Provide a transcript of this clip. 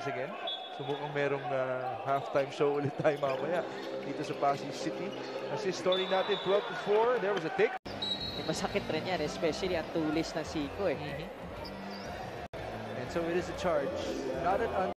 once again. So mukhang merong halftime show ulit tayo mamaya dito sa Pasig City. Kasi story natin 12-4, there was a take. Masakit rin yan, especially ang tulis ng Siko eh. And so it is a charge. Not an